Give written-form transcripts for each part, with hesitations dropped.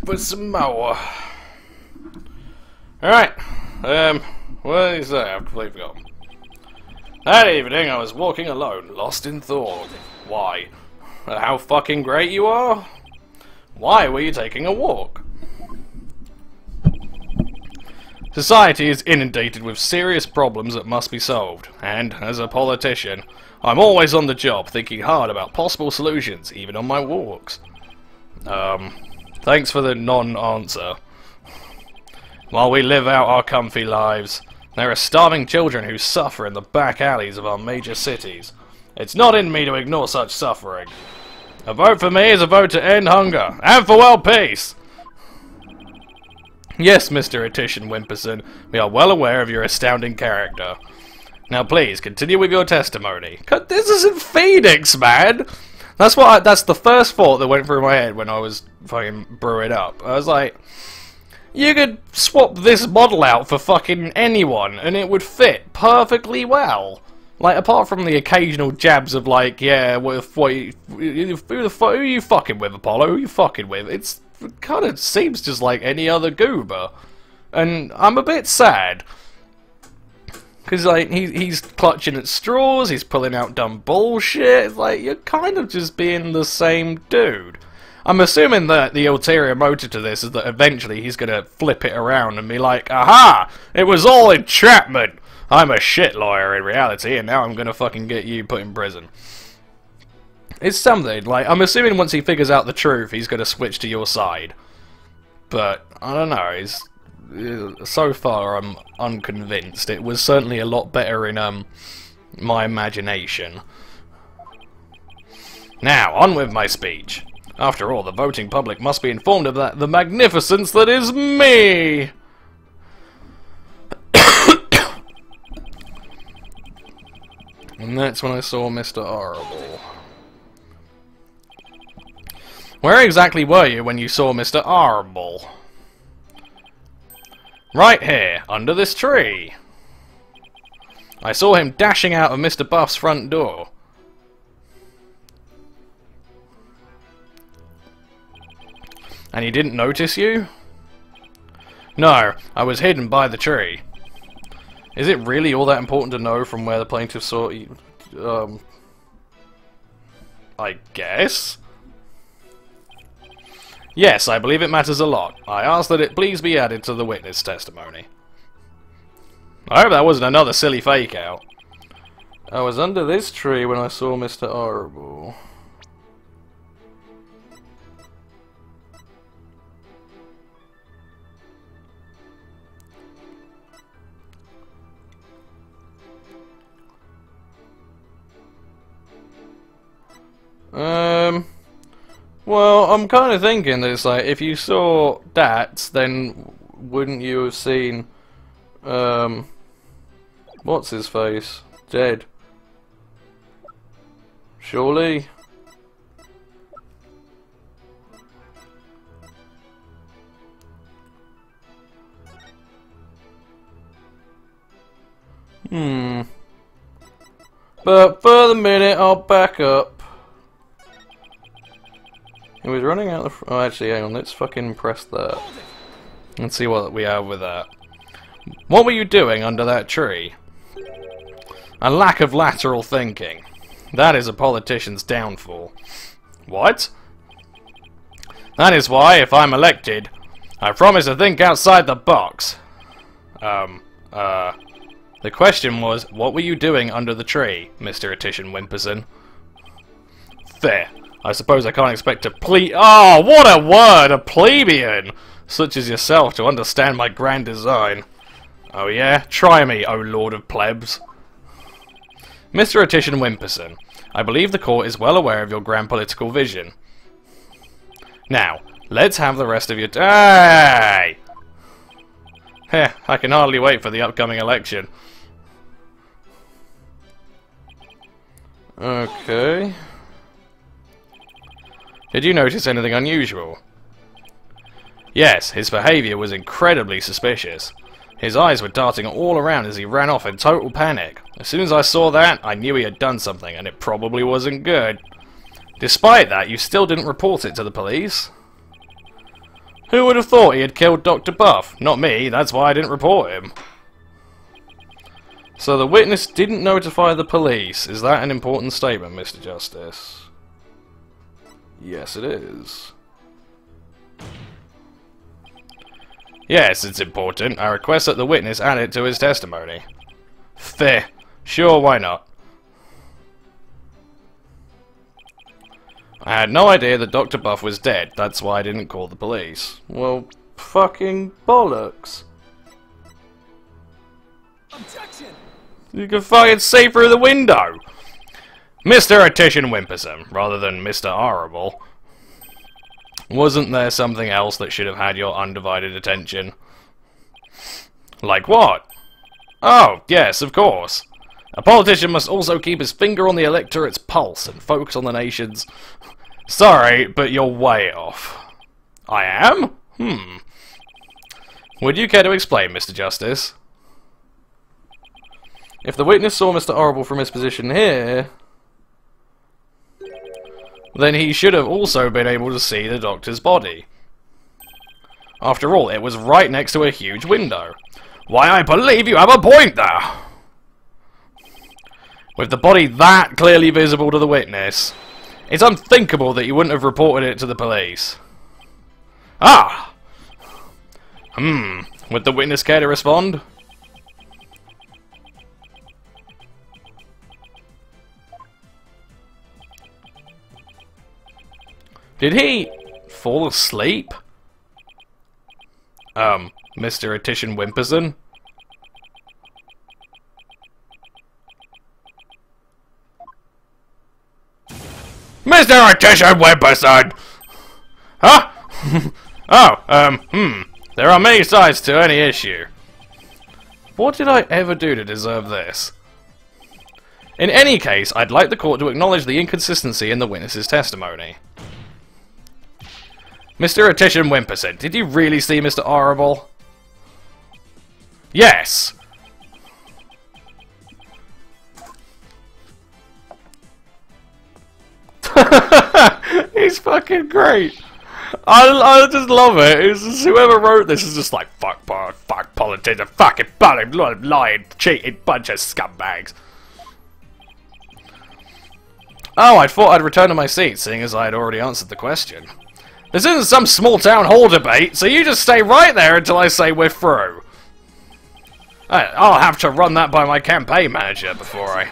for some more. Alright, what is that? I completely forgot. That evening I was walking alone, lost in thought. Why? How fucking great you are? Why were you taking a walk? Society is inundated with serious problems that must be solved, and, as a politician, I'm always on the job, thinking hard about possible solutions, even on my walks. Thanks for the non-answer. While we live out our comfy lives, there are starving children who suffer in the back alleys of our major cities. It's not in me to ignore such suffering. A vote for me is a vote to end hunger, and for world peace! Yes, Mr. Attition Wimperson, we are well aware of your astounding character. Now please, continue with your testimony. This isn't Phoenix, man! That's the first thought that went through my head when I was fucking brewing up. I was like, you could swap this model out for fucking anyone, and it would fit perfectly well. Like, apart from the occasional jabs of like, yeah, who are you fucking with, Apollo? Who are you fucking with? It kind of seems just like any other goober. And I'm a bit sad. Because, like, he's clutching at straws, he's pulling out dumb bullshit. Like, you're kind of just being the same dude. I'm assuming that the ulterior motive to this is that eventually he's going to flip it around and be like, aha! It was all entrapment! I'm a shit lawyer in reality, and now I'm going to fucking get you put in prison. It's something, like, I'm assuming once he figures out the truth, he's going to switch to your side. But, I don't know, so far I'm unconvinced. It was certainly a lot better in, my imagination. Now, on with my speech. After all, the voting public must be informed of the magnificence that is me! And that's when I saw Mr. Horrible. Where exactly were you when you saw Mr. Horrible? Right here, under this tree. I saw him dashing out of Mr. Buff's front door. And he didn't notice you? No, I was hidden by the tree. Is it really all that important to know from where the plaintiff saw you? I guess? Yes, I believe it matters a lot. I ask that it please be added to the witness testimony. I hope that wasn't another silly fake out. I was under this tree when I saw Mr. Horrible. Well, I'm kind of thinking that it's like, if you saw that, then wouldn't you have seen, what's his face? Dead. Surely? But for the minute, I'll back up. He was running out the oh, actually, hang on, let's fucking press that. Let's see what we have with that. What were you doing under that tree? A lack of lateral thinking. That is a politician's downfall. What? That is why, if I'm elected, I promise to think outside the box. The question was, what were you doing under the tree, Mr. Attition Wimperson? There. I suppose I can't expect a oh, what a word! A plebeian! Such as yourself to understand my grand design. Oh yeah? Try me, O Lord of Plebs. Mr. Attition Wimperson, I believe the court is well aware of your grand political vision. Now, let's have the rest of your hey! Heh, I can hardly wait for the upcoming election. Okay. Did you notice anything unusual? Yes, his behaviour was incredibly suspicious. His eyes were darting all around as he ran off in total panic. As soon as I saw that, I knew he had done something, and it probably wasn't good. Despite that, you still didn't report it to the police? Who would have thought he had killed Dr. Buff? Not me, that's why I didn't report him. So the witness didn't notify the police. Is that an important statement, Mr. Justice? Yes, it is. Yes, it's important. I request that the witness add it to his testimony. Fair. Sure, why not? I had no idea that Dr. Buff was dead. That's why I didn't call the police. Well, fucking bollocks. Objection! You can fucking see through the window! Mr. Attition Wimperson, rather than Mr. Horrible. Wasn't there something else that should have had your undivided attention? Like what? Oh, yes, of course. A politician must also keep his finger on the electorate's pulse and focus on the nation's... Sorry, but you're way off. I am? Would you care to explain, Mr. Justice? If the witness saw Mr. Horrible from his position here... then he should have also been able to see the doctor's body. After all, it was right next to a huge window. Why, I believe you have a point there! With the body that clearly visible to the witness, it's unthinkable that you wouldn't have reported it to the police. Ah! Would the witness care to respond? Did he fall asleep? Mr. Attition Wimperson? Mr. Attition Wimperson! Huh? Oh, there are many sides to any issue. What did I ever do to deserve this? In any case, I'd like the court to acknowledge the inconsistency in the witness's testimony. Mr. Attition Wimperson, did you really see Mr. Horrible? Yes! He's fucking great! I just love it. It's just, whoever wrote this is just like, fuck politicians, fucking lying, cheating bunch of scumbags. Oh, I thought I'd return to my seat, seeing as I had already answered the question. This isn't some small town hall debate, so you just stay right there until I say we're through. I'll have to run that by my campaign manager before I...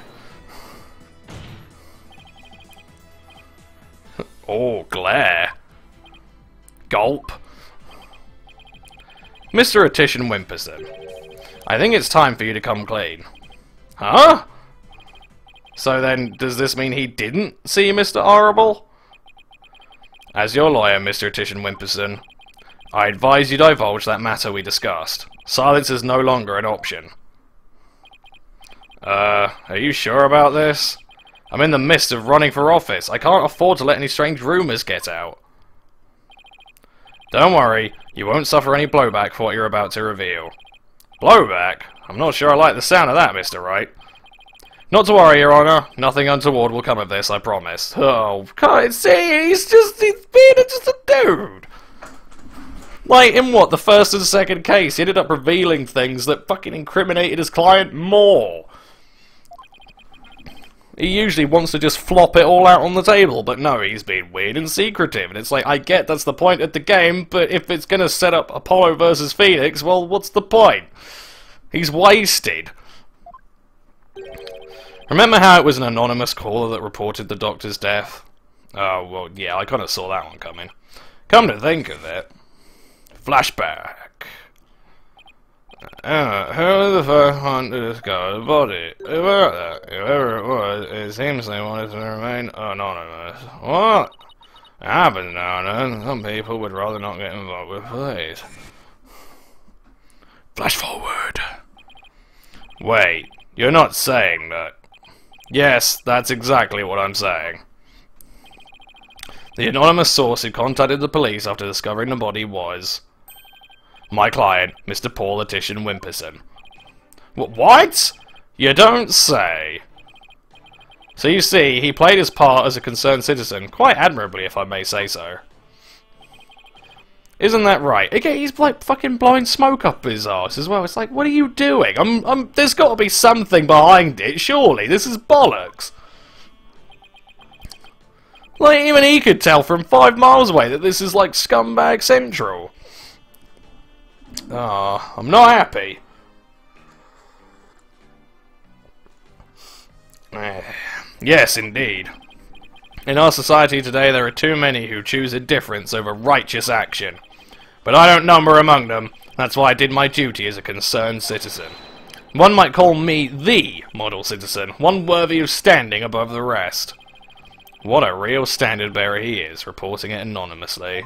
Oh, glare. Gulp. Mr. Attition Wimperson, I think it's time for you to come clean. Huh? So then, does this mean he didn't see Mr. Horrible? As your lawyer, Mr. Attition Wimperson, I advise you divulge that matter we discussed. Silence is no longer an option. Are you sure about this? I'm in the midst of running for office. I can't afford to let any strange rumours get out. Don't worry, you won't suffer any blowback for what you're about to reveal. Blowback? I'm not sure I like the sound of that, Mr. Wright. Not to worry, Your Honour. Nothing untoward will come of this, I promise. Oh, can't see, he's being just a dude. Like, in what, the first and second case, he ended up revealing things that fucking incriminated his client more. He usually wants to just flop it all out on the table, but no, he's being weird and secretive, and it's like, I get that's the point of the game, but if it's gonna set up Apollo versus Phoenix, well, what's the point? He's wasted. Remember how it was an anonymous caller that reported the doctor's death? Oh, well, yeah, I kind of saw that one coming. Come to think of it. Flashback. Who the fuck wanted to discover the body? Whoever it was, it seems they wanted to remain anonymous. What? It happens now and then. Some people would rather not get involved with police. Flash forward. Wait, you're not saying that... Yes, that's exactly what I'm saying. The anonymous source who contacted the police after discovering the body was... my client, Mr. Paul Attition Wimperson. What? You don't say. So you see, he played his part as a concerned citizen, quite admirably if I may say so. Isn't that right? Again, he's like fucking blowing smoke up his arse as well. It's like, what are you doing? There's got to be something behind it, surely. This is bollocks. Like, even he could tell from 5 miles away that this is like scumbag central. Ah, I'm not happy. Yes, indeed. In our society today, there are too many who choose indifference over righteous action. But I don't number among them. That's why I did my duty as a concerned citizen. One might call me the model citizen, one worthy of standing above the rest. What a real standard bearer he is, reporting it anonymously.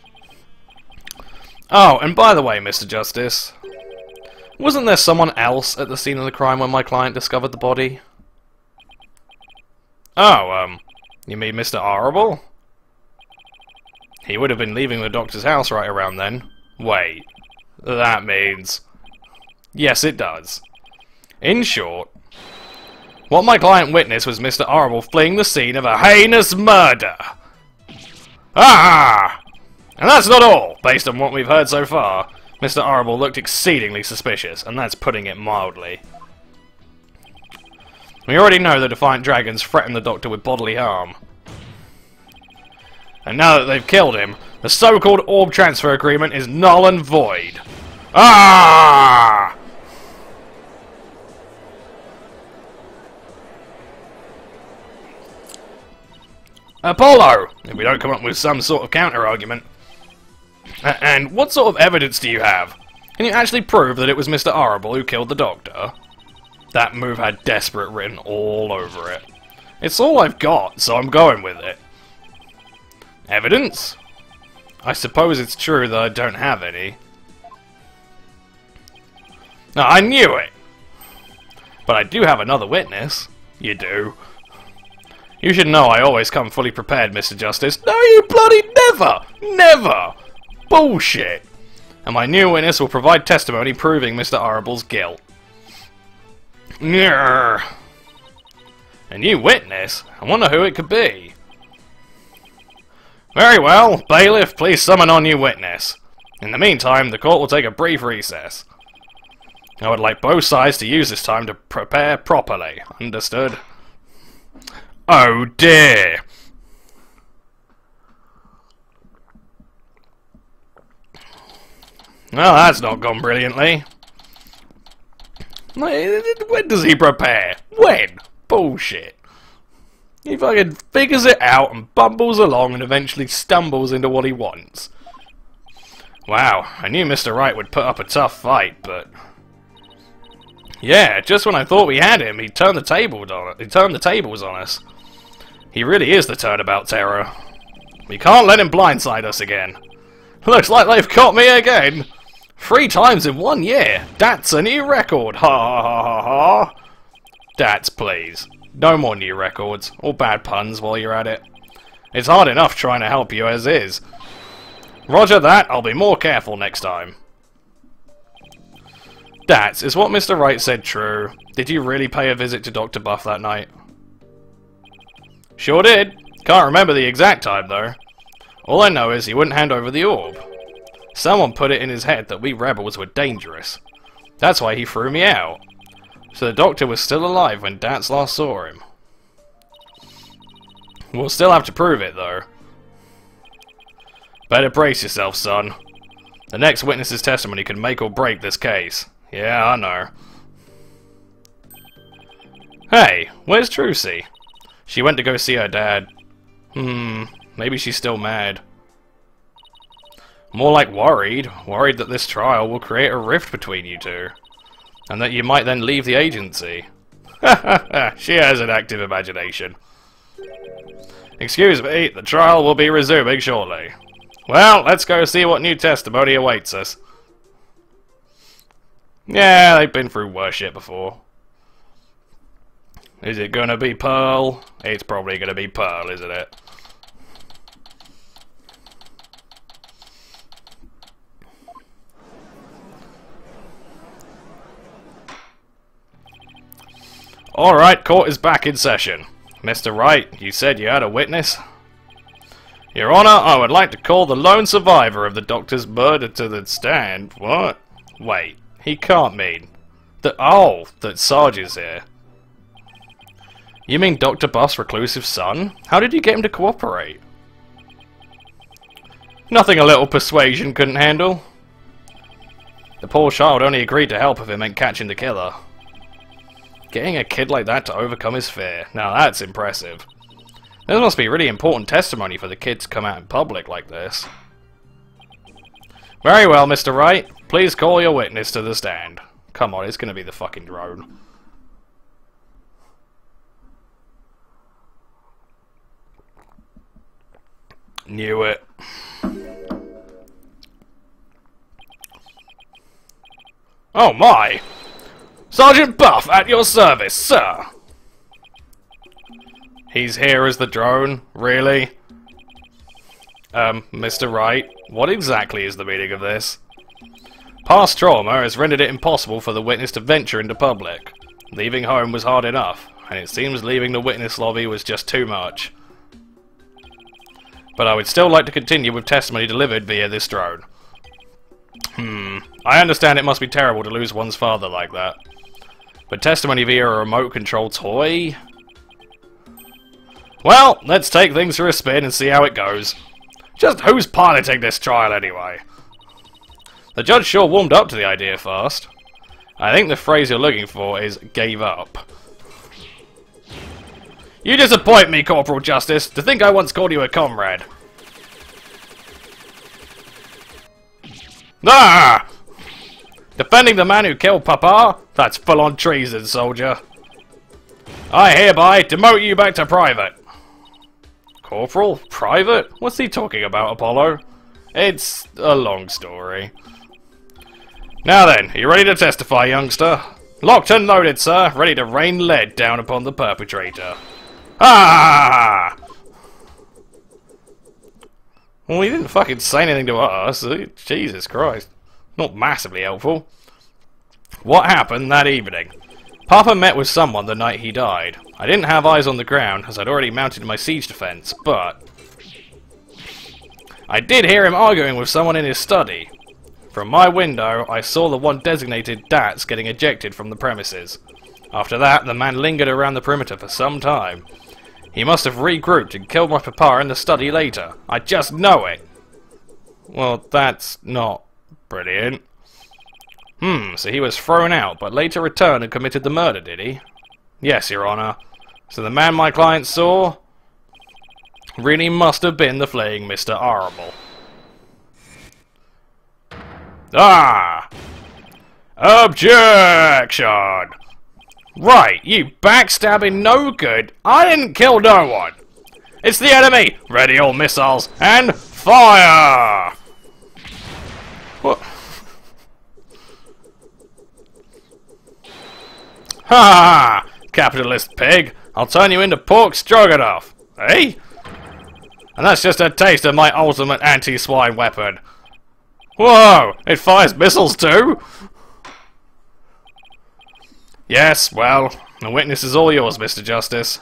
Oh, and by the way, Mr. Justice, wasn't there someone else at the scene of the crime when my client discovered the body? Oh, you mean Mr. Horrible? He would have been leaving the doctor's house right around then. Wait, that means... Yes, it does. In short, what my client witnessed was Mr. Horrible fleeing the scene of a heinous murder. Ah! And that's not all. Based on what we've heard so far, Mr. Horrible looked exceedingly suspicious, and that's putting it mildly. We already know the Defiant Dragons threatened the Doctor with bodily harm. And now that they've killed him, the so-called orb transfer agreement is null and void. Ah! Apollo! If we don't come up with some sort of counter-argument. And what sort of evidence do you have? Can you actually prove that it was Mr. Horrible who killed the Doctor? That move had desperate written all over it. It's all I've got, so I'm going with it. Evidence? I suppose it's true that I don't have any. No, I knew it! But I do have another witness. You do. You should know I always come fully prepared, Mr. Justice. No, you bloody never! Never! Bullshit! And my new witness will provide testimony proving Mr. Horrible's guilt. Nyarr. A new witness? I wonder who it could be. Very well, bailiff, please summon our new witness. In the meantime, the court will take a brief recess. I would like both sides to use this time to prepare properly. Understood? Oh dear! Well, that's not gone brilliantly. When does he prepare? When? Bullshit. He fucking figures it out and bumbles along and eventually stumbles into what he wants. Wow, I knew Mr. Wright would put up a tough fight, but... Yeah, just when I thought we had him, he turned the tables on us. He really is the turnabout terror. We can't let him blindside us again. Looks like they've caught me again. 3 times in 1 year. That's a new record. Ha ha ha ha ha. Dats, please. No more new records, or bad puns while you're at it. It's hard enough trying to help you as is. Roger that, I'll be more careful next time. Dats, is what Mr. Wright said true? Did you really pay a visit to Dr. Buff that night? Sure did. Can't remember the exact time though. All I know is he wouldn't hand over the orb. Someone put it in his head that we rebels were dangerous. That's why he threw me out. So the Doctor was still alive when Dats last saw him. We'll still have to prove it though. Better brace yourself, son. The next witness's testimony could make or break this case. Yeah, I know. Hey, where's Trucy? She went to go see her dad. Maybe she's still mad. More like worried. Worried that this trial will create a rift between you two. And that you might then leave the agency. She has an active imagination. Excuse me, the trial will be resuming shortly. Well, let's go see what new testimony awaits us. Yeah, they've been through worse shit before. Is it gonna be Pearl? It's probably gonna be Pearl, isn't it? Alright, court is back in session. Mr. Wright, you said you had a witness? Your Honor, I would like to call the lone survivor of the doctor's murder to the stand. What? Wait, he can't mean... that Sarge is here. You mean Dr. Buff's reclusive son? How did you get him to cooperate? Nothing a little persuasion couldn't handle. The poor child only agreed to help if it meant catching the killer. Getting a kid like that to overcome his fear. Now that's impressive. This must be really important testimony for the kid to come out in public like this. Very well, Mr. Wright. Please call your witness to the stand. Come on, it's gonna be the fucking drone. Knew it. Oh my! Sergeant Buff, at your service, sir! He's here as the drone? Really? Mr. Wright, what exactly is the meaning of this? Past trauma has rendered it impossible for the witness to venture into public. Leaving home was hard enough, and it seems leaving the witness lobby was just too much. But I would still like to continue with testimony delivered via this drone. I understand it must be terrible to lose one's father like that. But testimony via a remote-controlled toy? Well, let's take things for a spin and see how it goes. Just who's piloting this trial anyway? The judge sure warmed up to the idea fast. I think the phrase you're looking for is gave up. You disappoint me, Corporal Justice. To think I once called you a comrade. Ah! Defending the man who killed Papa? That's full-on treason, soldier. I hereby demote you back to private. Corporal? Private? What's he talking about, Apollo? It's a long story. Now then, are you ready to testify, youngster? Locked and loaded, sir. Ready to rain lead down upon the perpetrator. Ah! Well, he didn't fucking say anything to us. Jesus Christ. Not massively helpful. What happened that evening? Papa met with someone the night he died. I didn't have eyes on the ground, as I'd already mounted my siege defense, but... I did hear him arguing with someone in his study. From my window, I saw the one designated Dats getting ejected from the premises. After that, the man lingered around the perimeter for some time. He must have regrouped and killed my papa in the study later. I just know it! Well, that's not brilliant. So he was thrown out, but later returned and committed the murder, did he? Yes, Your Honor. So the man my client saw really must have been the fleeing Mr. Horrible. Ah! Objection! Right, you backstabbing no good. I didn't kill no one. It's the enemy! Ready all missiles, and fire! What? Ha! Capitalist pig! I'll turn you into pork stroganoff! Eh? And that's just a taste of my ultimate anti-swine weapon. Whoa! It fires missiles too? Yes, well, the witness is all yours, Mr. Justice.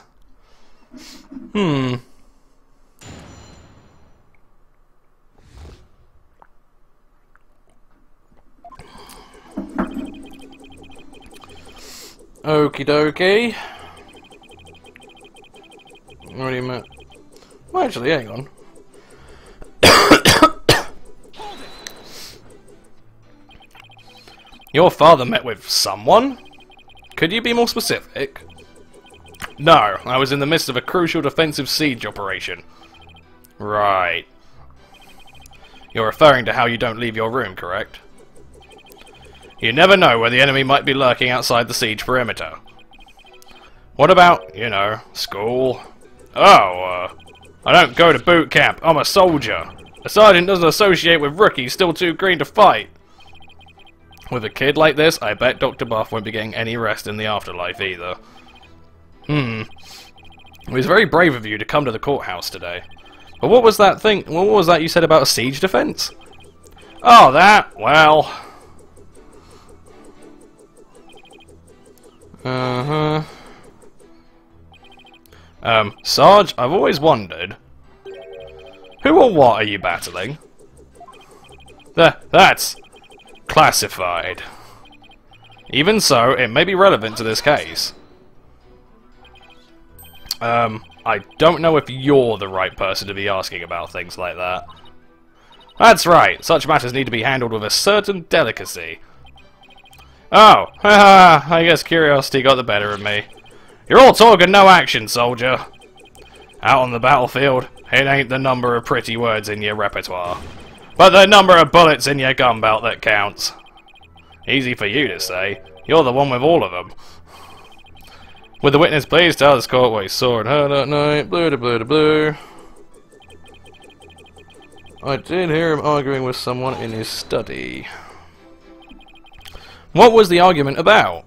Okie dokie. What do you mean? Well, actually, hang on. Your father met with someone? Could you be more specific? No, I was in the midst of a crucial defensive siege operation. Right. You're referring to how you don't leave your room, correct? You never know where the enemy might be lurking outside the siege perimeter. What about, you know, school? Oh, I don't go to boot camp. I'm a soldier. A sergeant doesn't associate with rookies still too green to fight. With a kid like this, I bet Dr. Buff won't be getting any rest in the afterlife either. It was very brave of you to come to the courthouse today. But what was that thing? What was that you said about a siege defense? Oh, that? Well... Sarge, I've always wondered... Who or what are you battling? That's classified. Even so, it may be relevant to this case. I don't know if you're the right person to be asking about things like that. That's right, such matters need to be handled with a certain delicacy. Oh, haha, I guess curiosity got the better of me. You're all talk and no action, soldier. Out on the battlefield, it ain't the number of pretty words in your repertoire, but the number of bullets in your gun belt that counts. Easy for you to say. You're the one with all of them. Would the witness please tell this court what he saw and heard that night? Blue to blue to blue. I did hear him arguing with someone in his study. What was the argument about?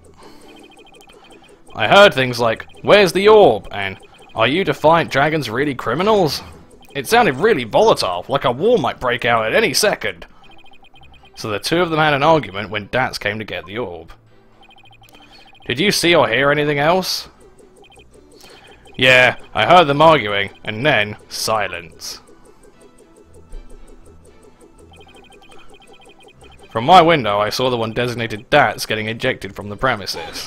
I heard things like, "Where's the orb?" and "Are you defiant dragons really criminals?" It sounded really volatile, like a war might break out at any second. So the two of them had an argument when Dats came to get the orb. Did you see or hear anything else? Yeah, I heard them arguing, and then silence. From my window, I saw the one designated Dats getting ejected from the premises.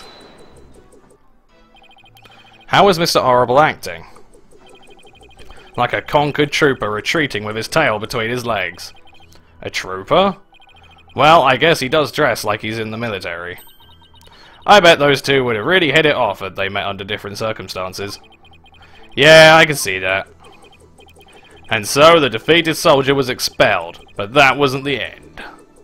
How was Mr. Horrible acting? Like a conquered trooper retreating with his tail between his legs. A trooper? Well, I guess he does dress like he's in the military. I bet those two would have really hit it off had they met under different circumstances. Yeah, I can see that. And so the defeated soldier was expelled, but that wasn't the end.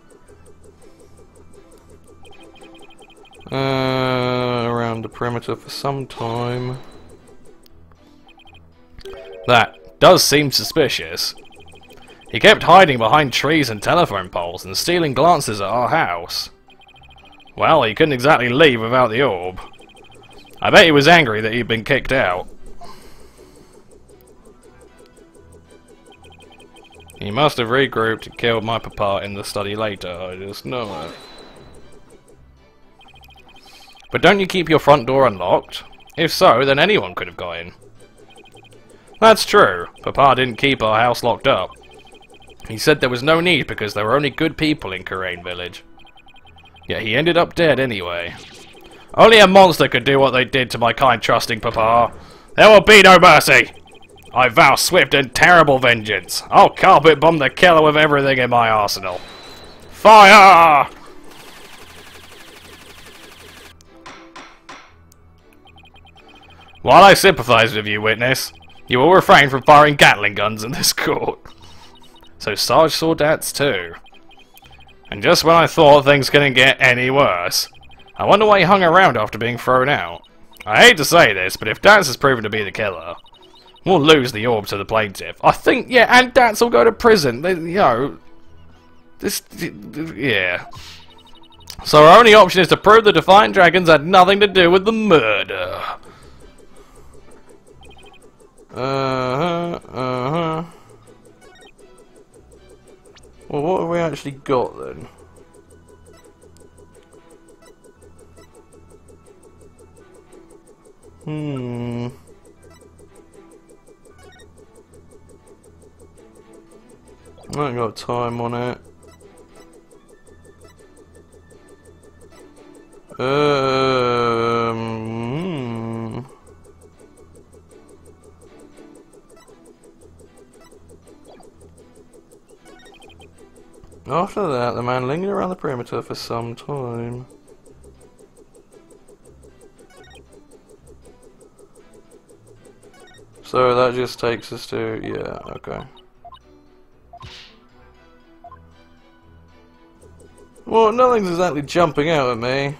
Around the perimeter for some time. That does seem suspicious. He kept hiding behind trees and telephone poles and stealing glances at our house. Well, he couldn't exactly leave without the orb. I bet he was angry that he'd been kicked out. He must have regrouped and killed my papa in the study later, I just know it. But don't you keep your front door unlocked? If so, then anyone could have got in. That's true. Papa didn't keep our house locked up. He said there was no need because there were only good people in Kurain Village. Yet he ended up dead anyway. Only a monster could do what they did to my kind trusting Papa. There will be no mercy! I vow swift and terrible vengeance. I'll carpet bomb the killer with everything in my arsenal. Fire! While I sympathize with you, witness, you will refrain from firing Gatling guns in this court. So Sarge saw Dats too. And just when I thought things couldn't get any worse, I wonder why he hung around after being thrown out. I hate to say this, but if Dats is proven to be the killer, we'll lose the orb to the plaintiff. I think, yeah, and Dats will go to prison. They, you know, yeah. So our only option is to prove the Defiant Dragons had nothing to do with the murder. Well, what have we actually got then? I ain't got time on it. After that, the man lingered around the perimeter for some time. So that just takes us to, yeah, okay. Well, nothing's exactly jumping out at me.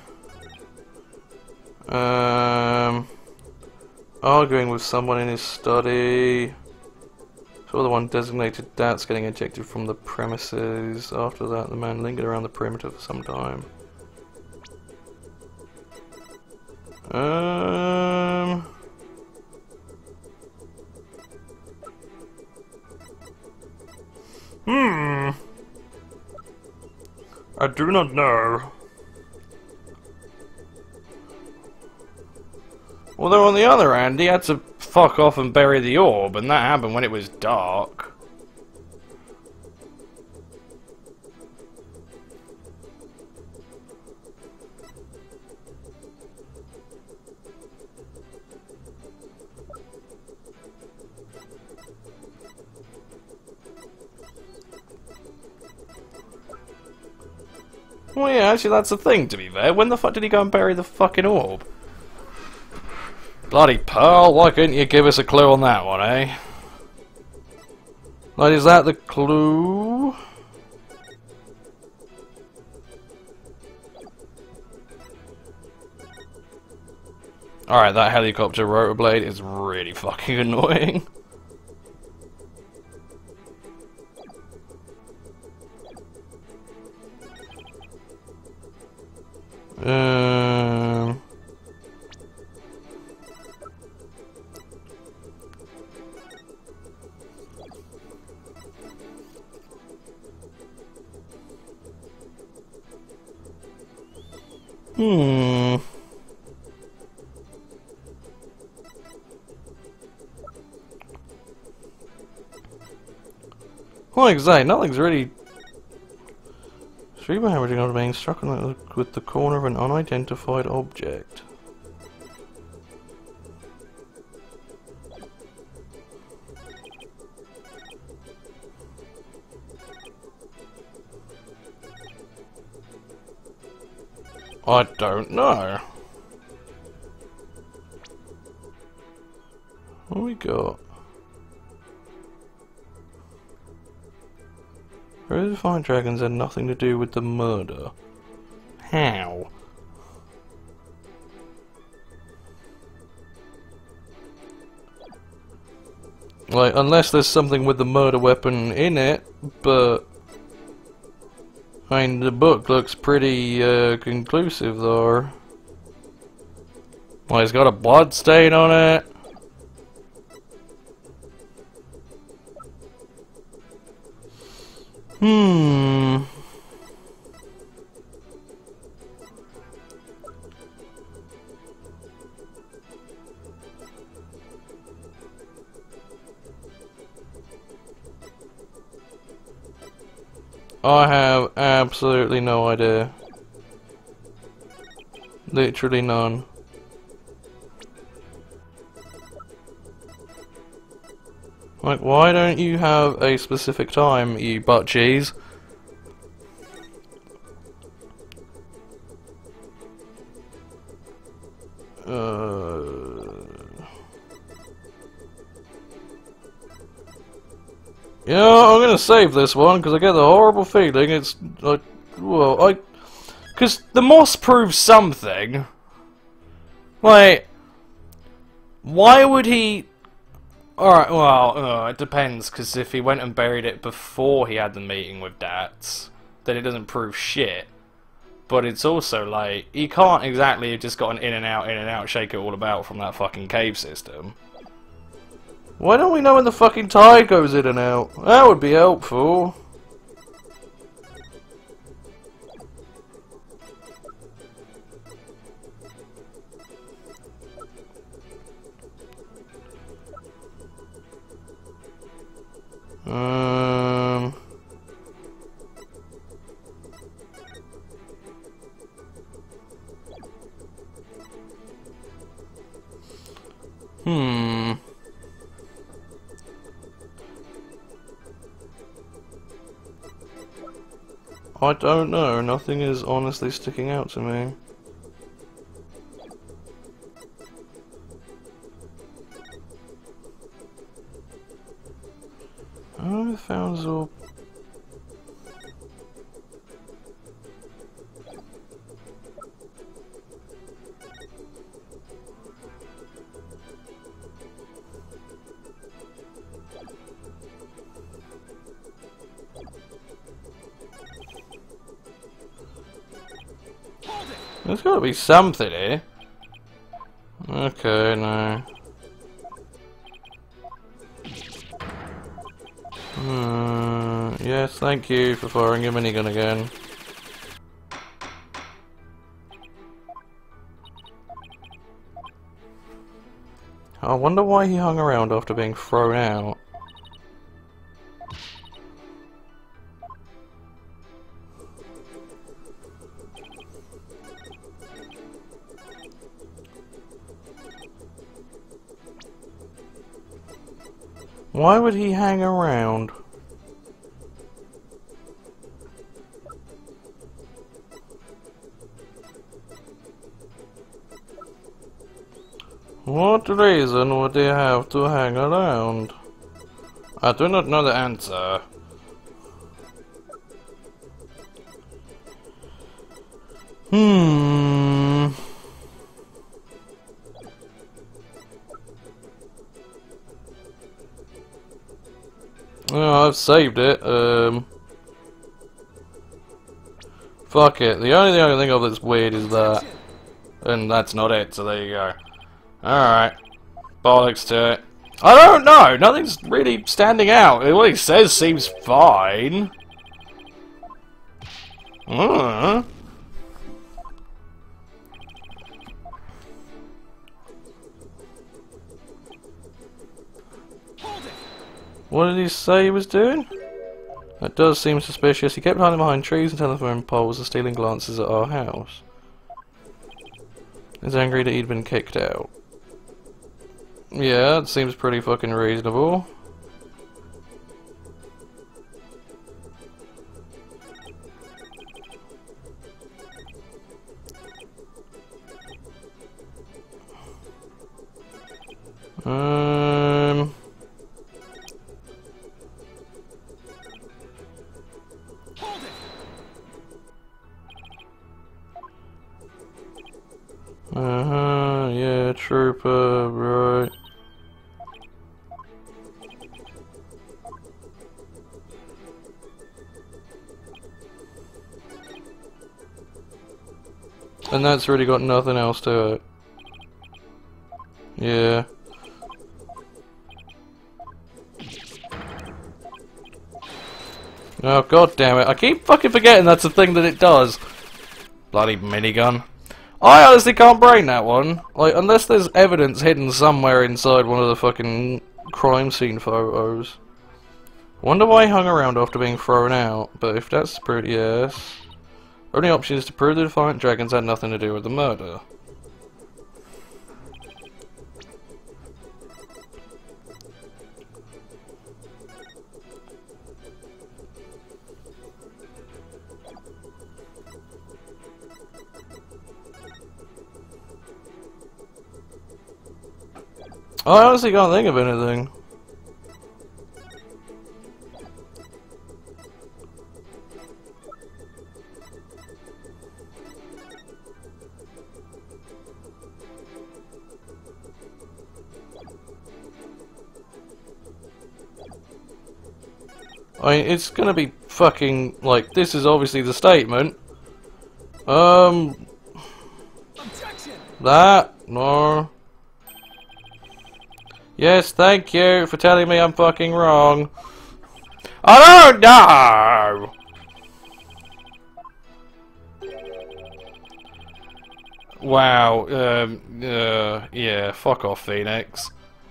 Arguing with someone in his study. Saw the one designated Dats getting ejected from the premises. After that, the man lingered around the perimeter for some time. I do not know. Although on the other hand, he had to fuck off and bury the orb, and that happened when it was dark. Well, yeah, actually, that's the thing, to be fair. When the fuck did he go and bury the fucking orb? Bloody Pearl, why couldn't you give us a clue on that one, eh? Like, is that the clue? Alright, that helicopter rotor blade is really fucking annoying. Like I say, nothing's really... Stream averaging on being struck with the corner of an unidentified object. I don't know. What do we got? Rose of Fire Dragons had nothing to do with the murder. How? Like, unless there's something with the murder weapon in it, but... I mean, the book looks pretty conclusive, though. Well, it's got a blood stain on it. I have absolutely no idea. Literally none. Like, why don't you have a specific time, you butt cheese? Yeah, I'm gonna save this one because I get the horrible feeling it's like, well, because the moss proves something. Like, why would he? Alright, well, it depends, because if he went and buried it before he had the meeting with Dats, then it doesn't prove shit. But it's also like, he can't exactly have just got an in and out, shake it all about from that fucking cave system. Why don't we know when the fucking tide goes in and out? That would be helpful. I don't know, nothing is honestly sticking out to me. Oh, found all. There's got to be something here. Okay, no. Yes, thank you for firing your minigun again. I wonder why he hung around after being thrown out. Why would he hang around? What reason would he have to hang around? I do not know the answer. Oh, I've saved it. Fuck it. The only thing I can think of that's weird is that. And that's not it, so there you go. Alright. Bollocks to it. I don't know! Nothing's really standing out. What he says seems fine. What did he say he was doing? That does seem suspicious. He kept hiding behind trees and telephone poles and stealing glances at our house. He's angry that he'd been kicked out. Yeah, it seems pretty fucking reasonable. Yeah, trooper, right. And that's really got nothing else to it. Yeah. Oh, god damn it. I keep fucking forgetting that's a thing that it does. Bloody minigun. I honestly can't brain that one. Like, unless there's evidence hidden somewhere inside one of the fucking crime scene photos. Wonder why he hung around after being thrown out, but if that's pretty, yes. Only option is to prove the Defiant Dragons had nothing to do with the murder. I honestly can't think of anything. I mean, it's gonna be fucking, like, this is obviously the statement. That, no. Yes, thank you for telling me I'm fucking wrong. I don't know! Wow, yeah, fuck off, Phoenix.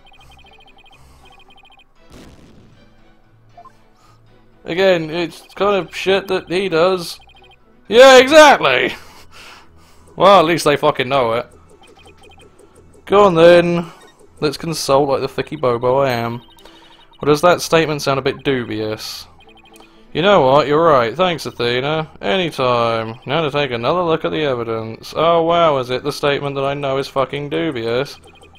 Again, it's kind of shit that he does. Yeah, exactly! Well, at least they fucking know it. Go on then. Let's consult like the thicky bobo I am. Or does that statement sound a bit dubious? You know what, you're right. Thanks, Athena. Anytime. Now to take another look at the evidence. Oh wow, is it the statement that I know is fucking dubious?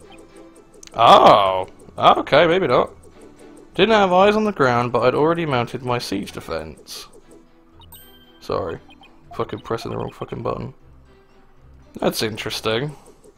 Oh! Okay, maybe not. Didn't have eyes on the ground, but I'd already mounted my siege defense. Sorry. Fucking pressing the wrong fucking button. That's interesting.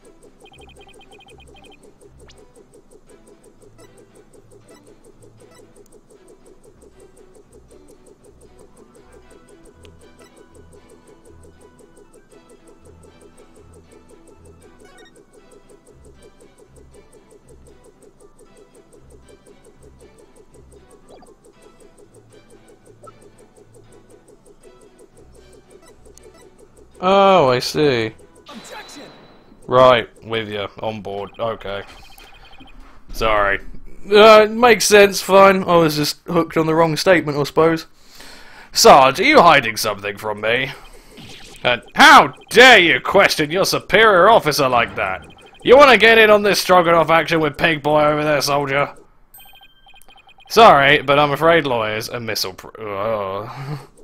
Oh, I see. Objection! Right, with you, on board. Okay. Sorry. It makes sense, fine. I was just hooked on the wrong statement, I suppose. Sarge, are you hiding something from me? And how dare you question your superior officer like that? You want to get in on this Stroganoff action with Pig Boy over there, soldier? Sorry, but I'm afraid lawyers and missile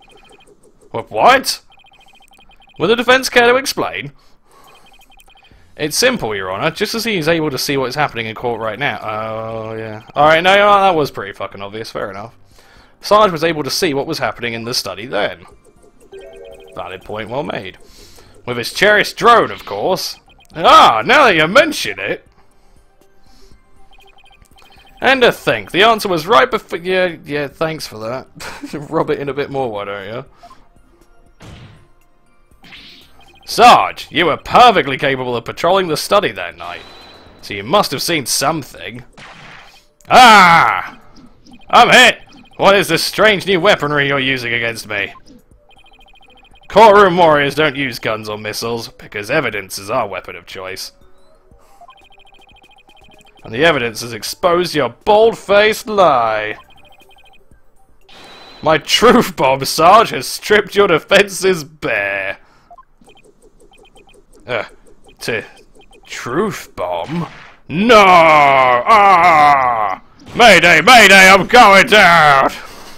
What? Will the defense care to explain? It's simple, Your Honor. Just as he is able to see what is happening in court right now. Oh, yeah. Alright, no, that was pretty fucking obvious. Fair enough. Sarge was able to see what was happening in the study then. Valid point well made. With his cherished drone, of course. Ah, now that you mention it. And to think, the answer was right before... Yeah, thanks for that. Rub it in a bit more, why don't you? Sarge, you were perfectly capable of patrolling the study that night. So you must have seen something. Ah! I'm hit! What is this strange new weaponry you're using against me? Courtroom warriors don't use guns or missiles, because evidence is our weapon of choice. And the evidence has exposed your bold-faced lie. My truth bomb, Sarge, has stripped your defenses bare. Truth bomb? No! Ah! Mayday, mayday, I'm going down!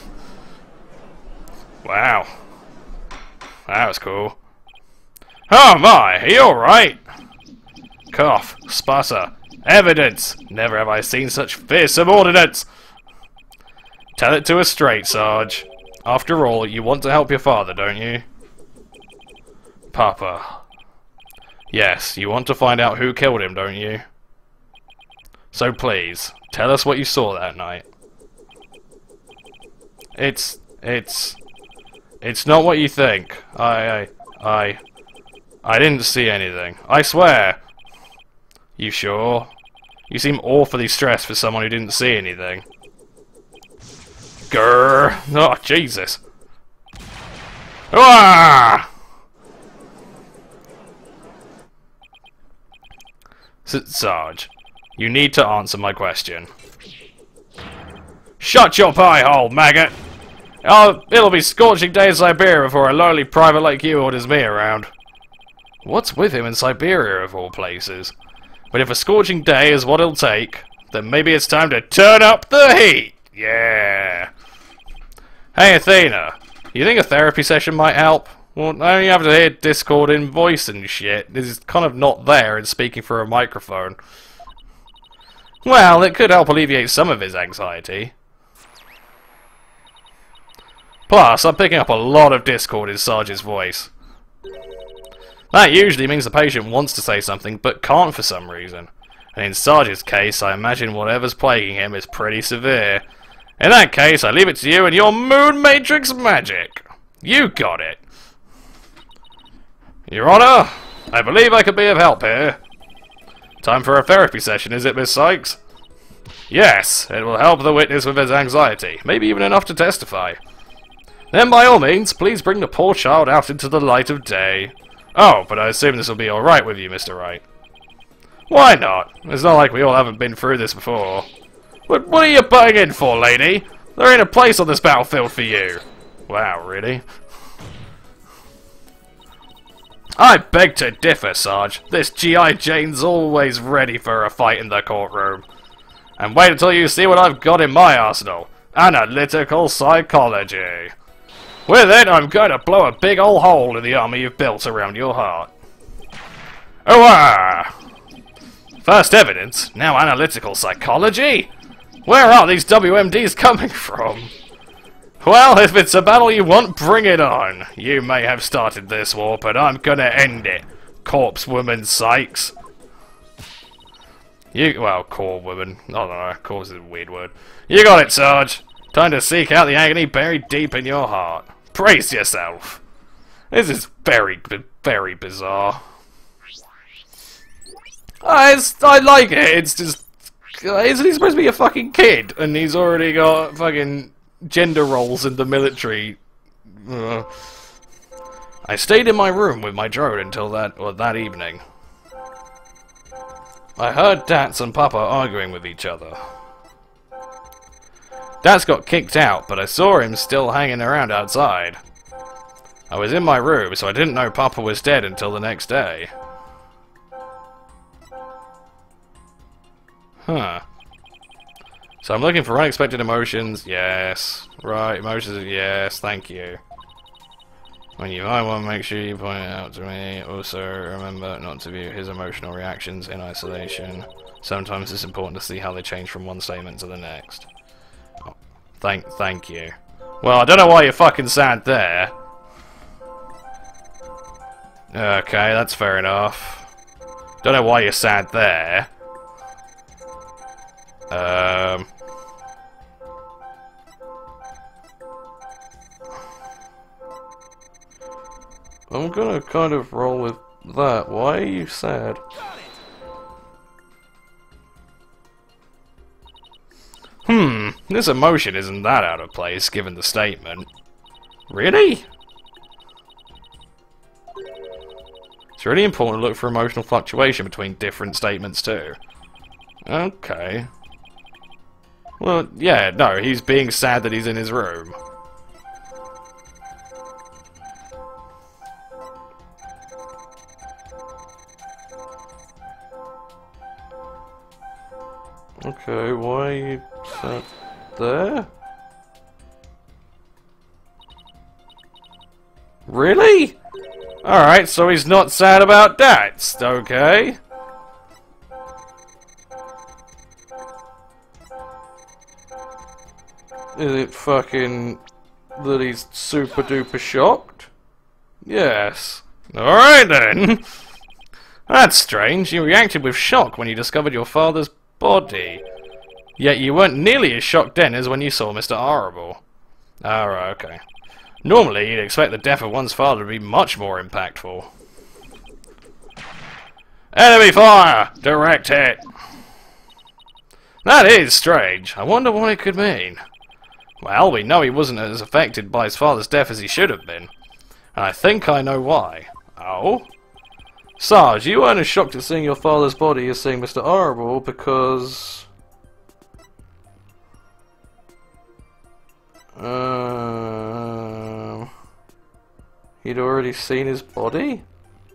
Wow. That was cool. Oh my, are you alright? Cough, sputter, evidence! Never have I seen such fierce subordinates! Tell it to us straight, Sarge. After all, you want to help your father, don't you? Papa. Yes, you want to find out who killed him, don't you? So please, tell us what you saw that night. It's not what you think. I didn't see anything. I swear. You sure? You seem awfully stressed for someone who didn't see anything. Grrr! Oh, Jesus. Ah! Sarge, you need to answer my question. Shut your pie hole, maggot! Oh, it'll be scorching day in Siberia before a lowly private like you orders me around. What's with him in Siberia, of all places? But if a scorching day is what it'll take, then maybe it's time to turn up the heat! Yeah! Hey, Athena, you think a therapy session might help? Well, I only have to hear Discord in voice and shit. This is kind of not there and speaking through a microphone. Well, it could help alleviate some of his anxiety. Plus, I'm picking up a lot of Discord in Sarge's voice. That usually means the patient wants to say something, but can't for some reason. And in Sarge's case, I imagine whatever's plaguing him is pretty severe. In that case, I leave it to you and your Moon Matrix magic. You got it. Your Honor, I believe I could be of help here. Time for a therapy session, is it, Miss Sykes? Yes, it will help the witness with his anxiety, maybe even enough to testify. Then by all means, please bring the poor child out into the light of day. Oh, but I assume this will be alright with you, Mr. Wright. Why not? It's not like we all haven't been through this before. But what are you butting in for, lady? There ain't a place on this battlefield for you. Wow, really? I beg to differ, Sarge. This G.I. Jane's always ready for a fight in the courtroom. And wait until you see what I've got in my arsenal. Analytical psychology. With it, I'm going to blow a big ol' hole in the armor you've built around your heart. Oh, first evidence, now analytical psychology? Where are these WMDs coming from? Well, if it's a battle you want, bring it on. You may have started this war, but I'm gonna end it. Corpse woman Sykes. Well, core woman. I don't know, corpse is a weird word. You got it, Sarge. Time to seek out the agony buried deep in your heart. Brace yourself. This is very, very bizarre. I like it, it's just... Isn't he supposed to be a fucking kid? And he's already got fucking gender roles in the military. I stayed in my room with my drone until that evening. I heard Dats and Papa arguing with each other. Dats got kicked out, but I saw him still hanging around outside. I was in my room, so I didn't know Papa was dead until the next day. Huh. So I'm looking for unexpected emotions. Yes. Right, emotions. Yes, thank you. When you I want to make sure you point it out to me. Also, remember not to view his emotional reactions in isolation. Sometimes it's important to see how they change from one statement to the next. Oh, thank you. Well, I don't know why you're fucking sad there. Okay, that's fair enough. Don't know why you're sad there. I'm gonna kind of roll with that. Why are you sad? This emotion isn't that out of place, given the statement. Really? It's really important to look for emotional fluctuation between different statements too. Okay. Well, yeah, no, he's being sad that he's in his room. Okay, why are you sad there? Really? Alright, so he's not sad about that. Okay. Is it fucking that he's super duper shocked? Yes. Alright then. That's strange. You reacted with shock when you discovered your father's body. Yet you weren't nearly as shocked then as when you saw Mr. Horrible. Alright, okay. Normally, you'd expect the death of one's father to be much more impactful. Enemy fire! Direct hit! That is strange. I wonder what it could mean. Well, we know he wasn't as affected by his father's death as he should have been. And I think I know why. Oh? Sarge, you weren't as shocked at seeing your father's body as seeing Mr. Horrible because... He'd already seen his body?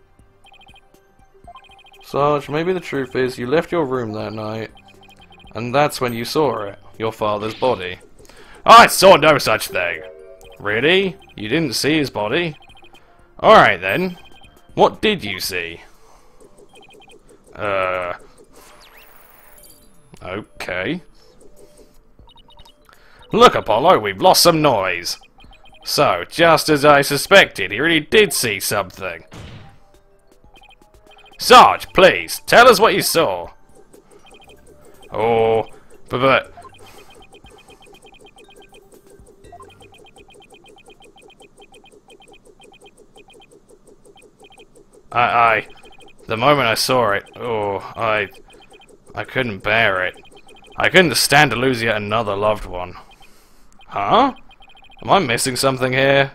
Sarge, maybe the truth is you left your room that night, and that's when you saw it, your father's body. I saw no such thing! Really? You didn't see his body? Alright then. What did you see? Okay. Look, Apollo, we've lost some noise. So, just as I suspected, he really did see something. Sarge, please, tell us what you saw. Oh, but... The moment I saw it, I couldn't bear it. I couldn't stand to lose yet another loved one. Huh? Am I missing something here?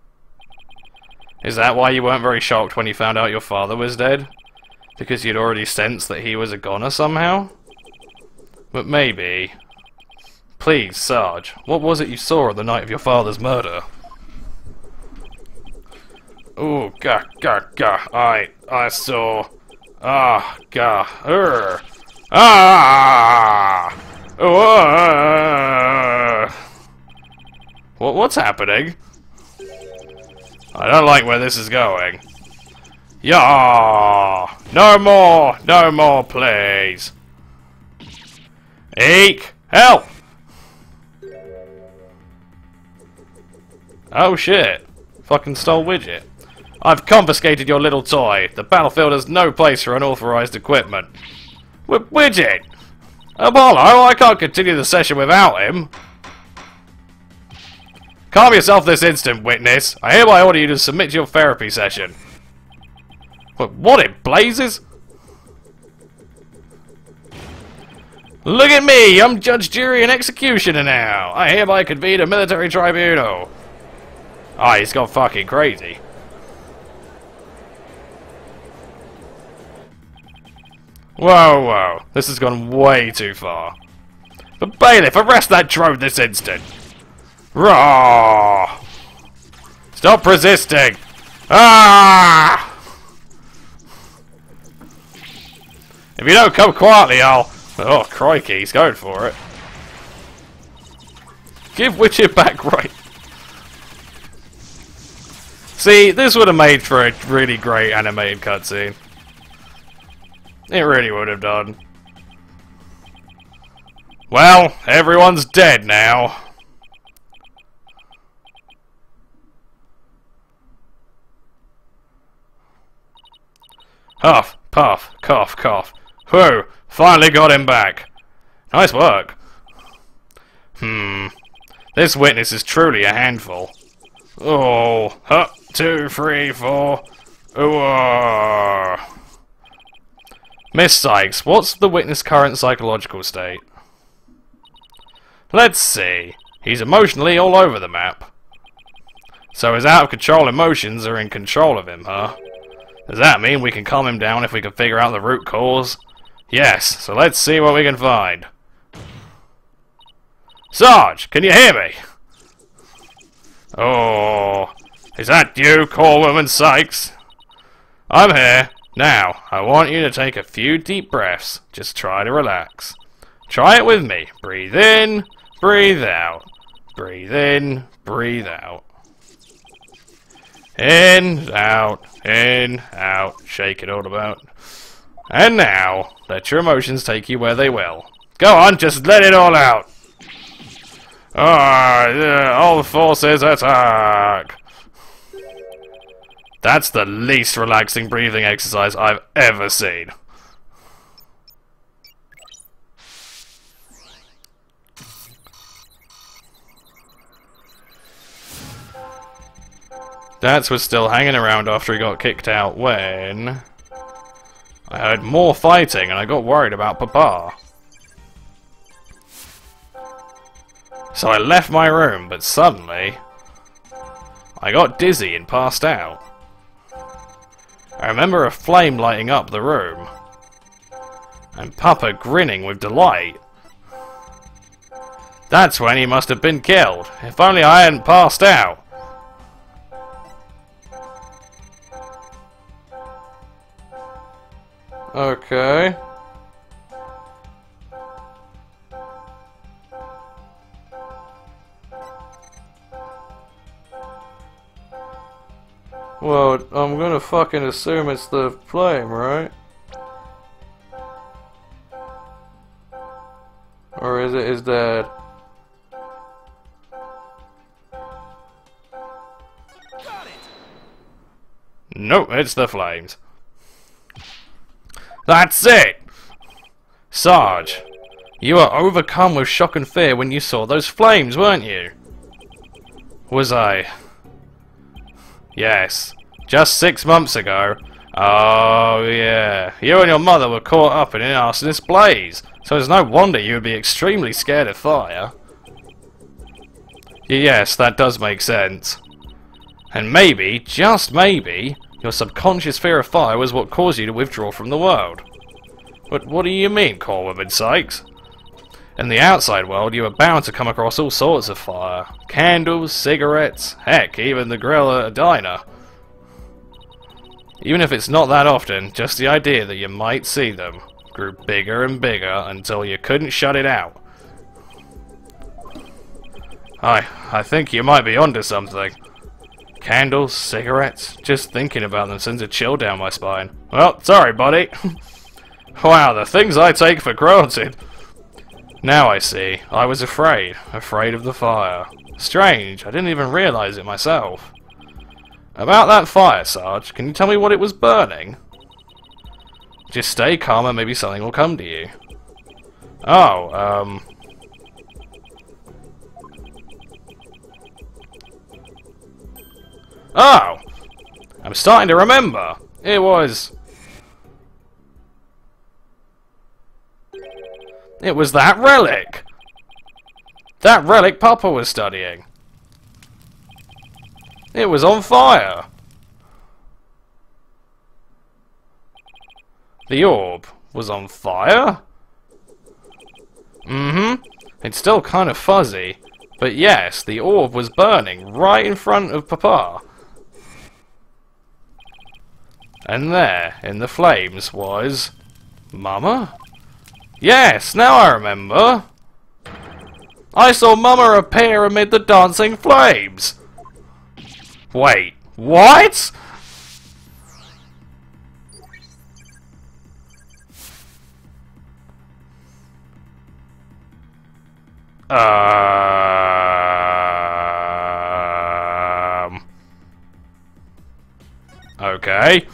Is that why you weren't very shocked when you found out your father was dead? Because you'd already sensed that he was a goner somehow? But maybe... Please, Sarge, what was it you saw on the night of your father's murder? Ooh, gah, I saw... What's happening? I don't like where this is going. Yeah! No more, please. Eek! Help! Oh shit! Fucking stole Widget. I've confiscated your little toy. The battlefield has no place for unauthorized equipment. Widget! Apollo, I can't continue the session without him. Calm yourself this instant, witness. I hereby order you to submit to your therapy session. What in blazes? Look at me! I'm judge, jury, and executioner now. I hereby convene a military tribunal. Ah, he's gone fucking crazy. Whoa. This has gone way too far. But bailiff, arrest that drone this instant. Raw! Stop resisting! Ah! If you don't come quietly, I'll... Oh, crikey, he's going for it. Give Widget back right. See, this would have made for a really great animated cutscene. It really would have done. Well, everyone's dead now. Huff, puff, cough, cough. Whew, finally got him back. Nice work. This witness is truly a handful. Oh, 2, 3, 4. Miss Sykes, what's the witness' current psychological state? Let's see. He's emotionally all over the map. So his out-of-control emotions are in control of him, huh? Does that mean we can calm him down if we can figure out the root cause? Yes, so let's see what we can find. Sarge, can you hear me? Oh, is that you, Callwoman Sykes? I'm here. Now, I want you to take a few deep breaths. Just try to relax. Try it with me. Breathe in, breathe out. Breathe in, breathe out. In, out, shake it all about. And now, let your emotions take you where they will. Go on, just let it all out. All forces attack. That's the least relaxing breathing exercise I've ever seen. Dats was still hanging around after he got kicked out when I heard more fighting and I got worried about Papa. So I left my room, but suddenly I got dizzy and passed out. I remember a flame lighting up the room and Papa grinning with delight. That's when he must have been killed. If only I hadn't passed out. Okay. Well, I'm gonna fucking assume it's the flame, right? Or is it his dad? Nope, it's the flames. That's it! Sarge, you were overcome with shock and fear when you saw those flames, weren't you? Was I? Yes. Just 6 months ago. Oh, yeah. You and your mother were caught up in an arsonist blaze, so it's no wonder you would be extremely scared of fire. Yes, that does make sense. And maybe, just maybe, your subconscious fear of fire was what caused you to withdraw from the world. But what do you mean, Callwoman Sykes? In the outside world, you are bound to come across all sorts of fire. Candles, cigarettes, heck, even the grill at a diner. Even if it's not that often, just the idea that you might see them grew bigger and bigger until you couldn't shut it out. I think you might be onto something. Candles, cigarettes, just thinking about them sends a chill down my spine. Well, sorry, buddy. Wow, the things I take for granted. Now I see. I was afraid of the fire. Strange, I didn't even realize it myself. About that fire, Sarge, can you tell me what it was burning? Just stay calm and maybe something will come to you. Oh, Oh! I'm starting to remember. It was that relic! That relic Papa was studying. It was on fire. The orb was on fire? Mm-hmm. It's still kind of fuzzy. But yes, the orb was burning right in front of Papa. And there, in the flames, was Mama? Yes, now I remember. I saw Mama appear amid the dancing flames. Wait, What? Okay.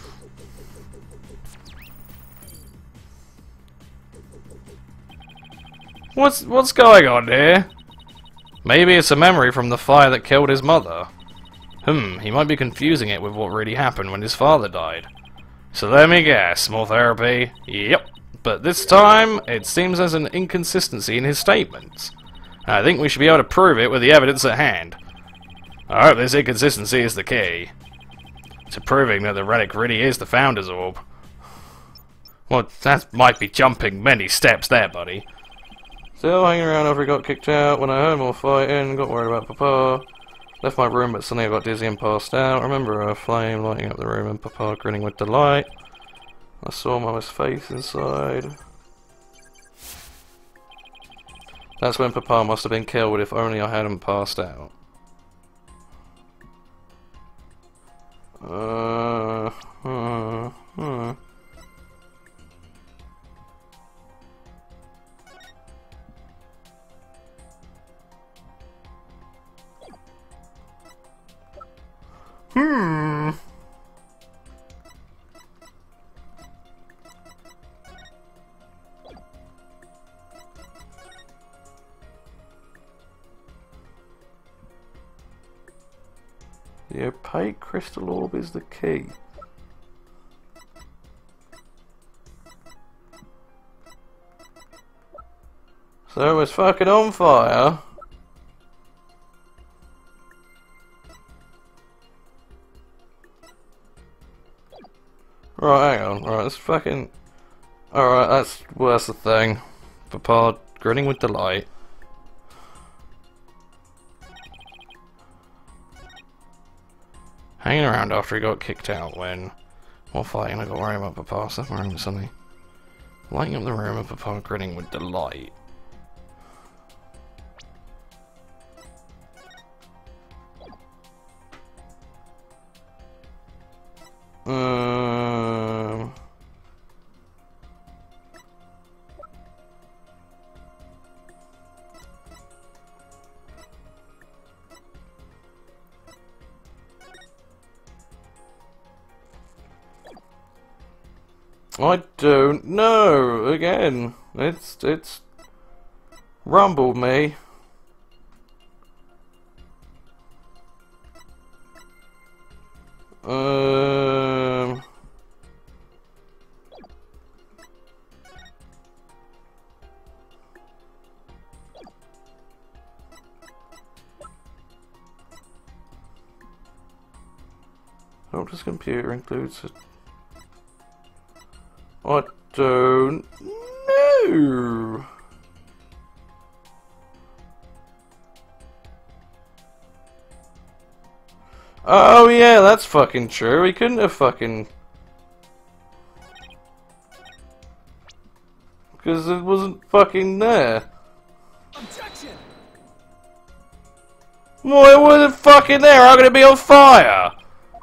What's going on here? Maybe it's a memory from the fire that killed his mother. He might be confusing it with what really happened when his father died. So let me guess, more therapy? Yep. But this time, it seems there's an inconsistency in his statements. I think we should be able to prove it with the evidence at hand. I hope this inconsistency is the key to proving that the relic really is the Founder's Orb. Well, that might be jumping many steps there, buddy. Still hanging around after he got kicked out. When I heard more fighting, got worried about Papa. Left my room, but suddenly I got dizzy and passed out. Remember a flame lighting up the room and Papa grinning with delight. I saw Mama's face inside. That's when Papa must have been killed, if only I hadn't passed out. The opaque crystal orb is the key. So it was fucking on fire. Right, hang on. Right, let's fucking... Alright, that's the thing. Papa grinning with delight. Hanging around after he got kicked out when... While fighting, I got worried about Papa. So room suddenly. Lighting up the room and Papa grinning with delight. I don't know. Again, it's rumbled me. Doctor's computer includes a... I don't know. Oh yeah, that's fucking true. He couldn't have fucking... Because it wasn't fucking there. Objection! Well, it wasn't fucking there. I'm gonna be on fire.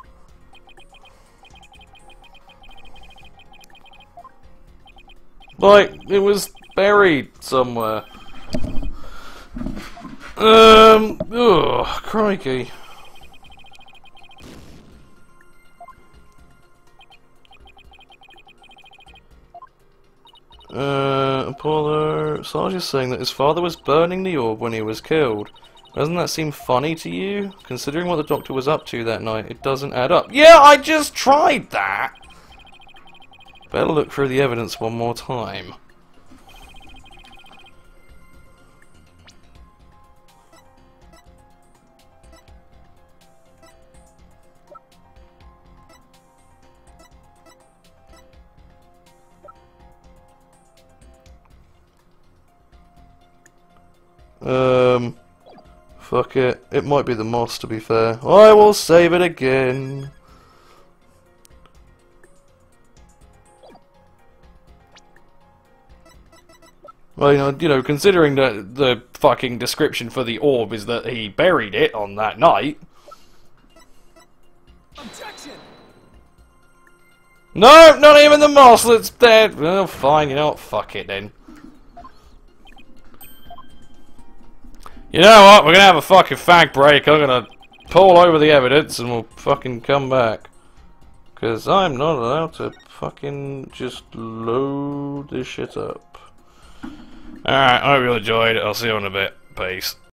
Like, it was buried somewhere. Ugh, crikey. Apollo... Sarge is saying that his father was burning the orb when he was killed. Doesn't that seem funny to you? Considering what the Doctor was up to that night, it doesn't add up. Yeah, I just tried that! Better look through the evidence one more time. Fuck it. It might be the moss, to be fair. I will save it again. Well, you know, considering that the fucking description for the orb is that he buried it on that night. Objection! No, not even the mosslet's dead. Oh, fine. You know what? Fuck it then. You know what? We're gonna have a fucking fag break. I'm gonna pull over the evidence and we'll fucking come back. Because I'm not allowed to fucking just load this shit up. Alright, I hope you enjoyed. I'll see you in a bit. Peace.